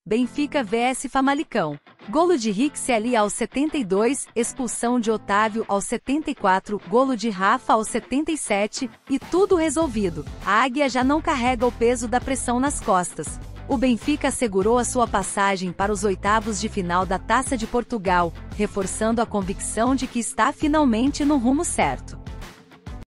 Benfica vs Famalicão. Golo de Rixeli aos 72, expulsão de Otávio aos 74, golo de Rafa aos 77, e tudo resolvido. A Águia já não carrega o peso da pressão nas costas. O Benfica assegurou a sua passagem para os oitavos de final da Taça de Portugal, reforçando a convicção de que está finalmente no rumo certo.